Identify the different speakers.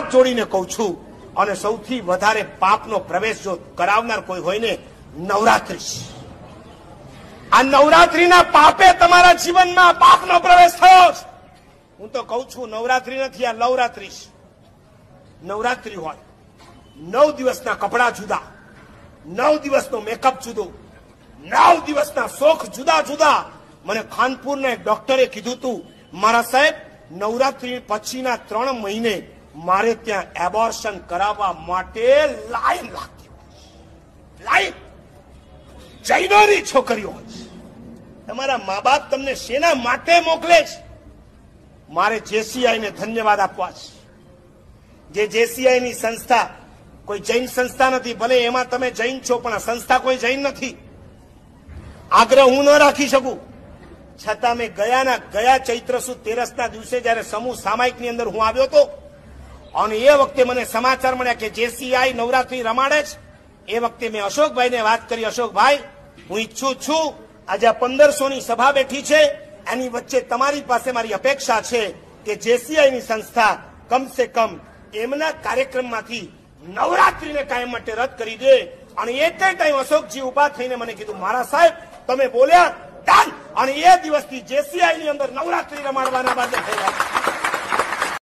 Speaker 1: જોડીને કહું છું, અને સૌથી વધારે પાપનો પ્રવેશ જો કરાવનાર કોઈ હોય ને, નવરાત્રી. આ નવરાત્રીના પાપે તમારા જીવનમાં પાપનો પ્રવેશ થયો. હું તો કહું છું, નવરાત્રી નથી, આ લવરાત્રી. નવરાત્રી હોય, 9 દિવસના કપડા જુદા, 9 દિવસનો મેકઅપ જુદો, 9 દિવસના શોખ જુદા જુદા. મને ખાનપુરના એક ડોક્ટરે કીધું હતું, મારા સાહેબ, નવરાત્રી પછીના 3 મહિને મારે ત્યાં એબોર્શન કરાવવા માટે લાઈન લાગતી હોય. લાઈન. જૈનોની છોકરીઓ હોય. તમારા મા બાપ તમને શેના માટે મોકલે છે? મારે જેસીઆઈને ધન્યવાદ આપવા છે. જે જેસીઆઈની સંસ્થા કોઈ જૈન સંસ્થા નથી, ભલે એમાં તમે જૈન છો, પણ આ સંસ્થા કોઈ જૈન નથી. આગ્રહ હું ન રાખી શકું, છતાં મેં ગયા ચૈત્ર સુદ 13ના દિવસે જયારે સમૂહ સામાયિકની અંદર હું આવ્યો હતો, અને એ વખતે મને સમાચાર મળ્યા કે જેસીઆઈ નવરાત્રી રમાડે છે. એ વખતે મેં અશોકભાઈને વાત કરી, અશોકભાઈ, હું ઈચ્છું છું આજે આ 1500ની સભા બેઠી છે, એની વચ્ચે તમારી પાસે મારી અપેક્ષા છે કે જેસીઆઈની સંસ્થા કમસે કમ એમના કાર્યક્રમમાંથી નવરાત્રીને કાયમ માટે રદ કરી દે. અને એક ટાઈમ અશોકજી ઉભા થઈને મને કીધું, મારા સાહેબ તમે બોલ્યા, ડન. અને એ દિવસથી જેસીઆઈની અંદર નવરાત્રી રમાડવાના બાદ થયા.